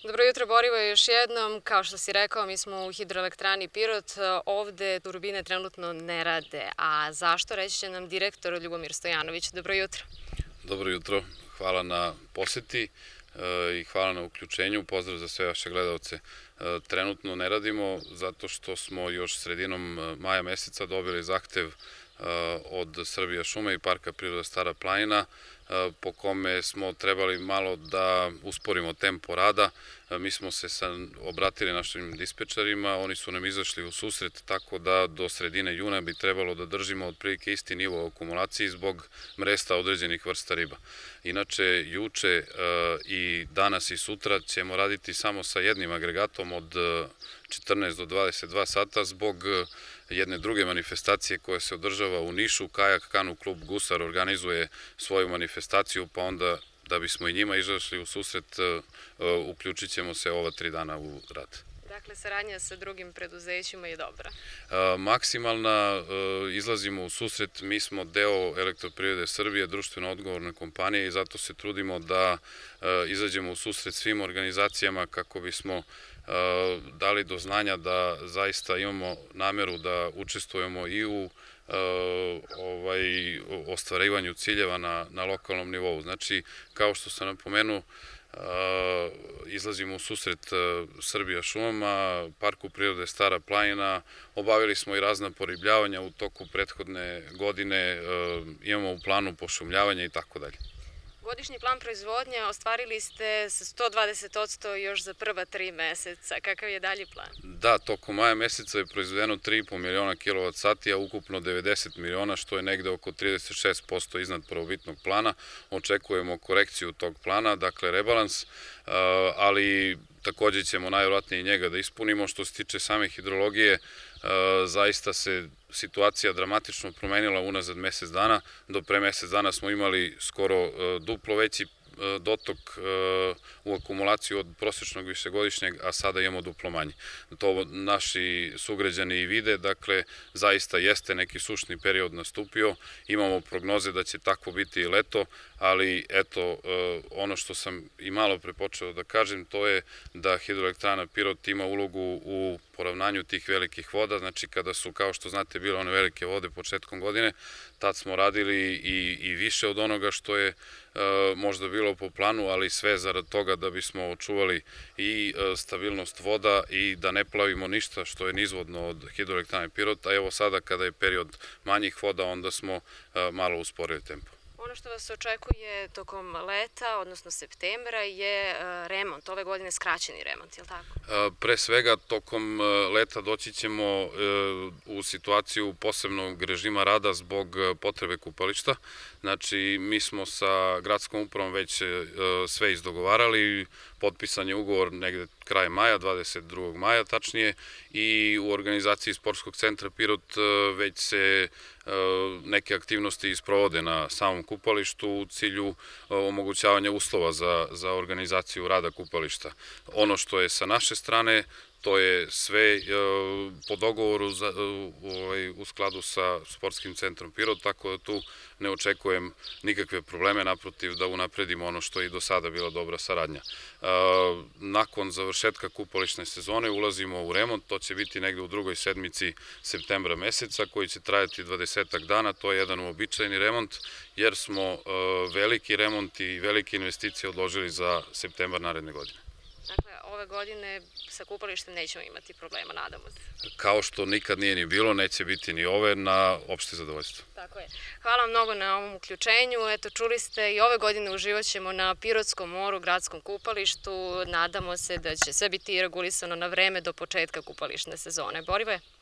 Dobro jutro, Borivoje, još jednom. Kao što si rekao, mi smo u hidroelektrani Pirot. Ovde turbine trenutno ne rade. A zašto, reći će nam direktor Ljubomir Stojanović. Dobro jutro. Dobro jutro. Hvala na poseti i hvala na uključenju. Pozdrav za sve vaše gledalce. Trenutno ne radimo zato što smo još sredinom maja meseca dobili zahtev od Srbija šume i Parka prirode Stara planina, po kome smo trebali malo da usporimo tempo rada. Mi smo se obratili našim dispečarima, oni su nam izašli u susret, tako da do sredine juna bi trebalo da držimo otprilike isti nivo akumulacije zbog mresta određenih vrsta riba. Inače, juče i danas i sutra ćemo raditi samo sa jednim agregatom od 14 do 22 sata zbog jedne druge manifestacije koja se održava u Nišu. Kajak Kanu klub Gusar organizuje svoju manifestaciju, pa onda da bismo i njima izašli u susret, uključit ćemo se ova 3 dana u rad. Dakle, saradnja sa drugim preduzećima je dobra. Maksimalna, izlazimo u susret, mi smo deo Elektroprivrede Srbije, društveno odgovorne kompanije i zato se trudimo da izađemo u susret svim organizacijama kako bismo dali do znanja da zaista imamo nameru da učestvujemo i u ostvarivanju ciljeva na lokalnom nivou. Znači, kao što sam napomenuo, izlazimo u susret Srbija šumama, Parku prirode Stara planina, obavili smo i razna poribljavanja u toku prethodne godine, imamo u planu pošumljavanja i tako dalje. Godišnji plan proizvodnje ostvarili ste sa 120% još za prva 3 meseca. Kakav je dalji plan? Da, tokom maja meseca je proizvedeno 3,5 miliona kWh, a ukupno 90 miliona, što je negde oko 36% iznad prvobitnog plana. Očekujemo korekciju tog plana, dakle rebalans, ali takođe ćemo najvjerojatnije i njega da ispunimo. Što se tiče same hidrologije, zaista se situacija dramatično promenila unazad mesec dana. Do pre mesec dana smo imali skoro duplo veći dotok u akumulaciju od prosečnog višegodišnjeg, a sada imamo duplo manje. To naši sugrađani i vide, dakle, zaista jeste neki sušni period nastupio, imamo prognoze da će tako biti i leto, ali eto, ono što sam i malo pre počeo da kažem, to je da hidroelektrana Pirot ima ulogu u poravnanju tih velikih voda, znači kada su, kao što znate, bile one velike vode početkom godine, tad smo radili i više od onoga što je možda bilo po planu, ali sve zarad toga da bismo očuvali i stabilnost voda i da ne plavimo ništa što je nizvodno od hidroelektrane Pirot, a evo sada kada je period manjih voda, onda smo malo usporili tempo. Ono što vas očekuje tokom leta, odnosno septembra, je remont. Ove godine skraćeni remont, je li tako? Pre svega, tokom leta doći ćemo u situaciju posebnog režima rada zbog potrebe kupališta. Znači, mi smo sa gradskom upravom već sve izdogovarali, potpisan je ugovor negde kraj maja, 22. maja tačnije, i u organizaciji Sportskog centra Pirot već se neke aktivnosti isprovode na samom kupalištu u cilju omogućavanja uslova za organizaciju rada kupališta. Ono što je sa naše strane, to je sve po dogovoru u skladu sa Sportskim centrom Pirot, tako da tu ne očekujem nikakve probleme, naprotiv da unapredimo ono što je i do sada bila dobra saradnja. Nakon završetka kupališne sezone ulazimo u remont, to će biti negde u drugoj sedmici septembra meseca, koji će trajati 20 dana, to je jedan uobičajeni remont, jer smo veliki remont i velike investicije odložili za septembar naredne godine. Dakle, ove godine sa kupalištem nećemo imati problema, nadamo se. Kao što nikad nije ni bilo, neće biti ni ove, na opšte zadovoljstvo. Tako je. Hvala vam mnogo na ovom uključenju. Eto, čuli ste, i ove godine uživat ćemo na Pirotskom moru, gradskom kupalištu. Nadamo se da će sve biti regulisano na vreme do početka kupališne sezone. Borivoje?